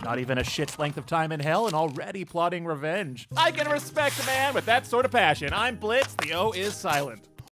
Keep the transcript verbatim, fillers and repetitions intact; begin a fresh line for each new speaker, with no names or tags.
Not even a shit's length of time in hell and already plotting revenge. I can respect a man with that sort of passion. I'm Blitz, the O is silent.